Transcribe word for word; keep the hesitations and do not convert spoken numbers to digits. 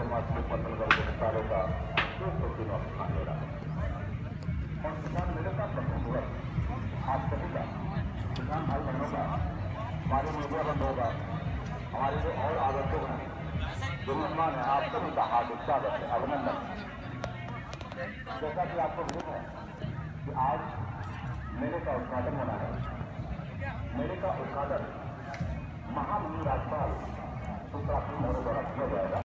मात्र फसल वर्ग किसानों का दो सौ दिनों स्थान ले रहा है और किसान मेरे का प्रथम दिवस आप सभी का किसान भाई बहनों का हमारे मीडिया बंद होगा हमारे जो और आदर्शों हैं जो मेहमान है आप सभी का हार्दिक स्वागत है अभिनंदन। जैसा कि आपको मालूम है कि आज मेले का उद्घाटन होना है। मेले का उद्घाटन महामहिम राज्यपाल उत्तराखंड द्वारा किया जाएगा।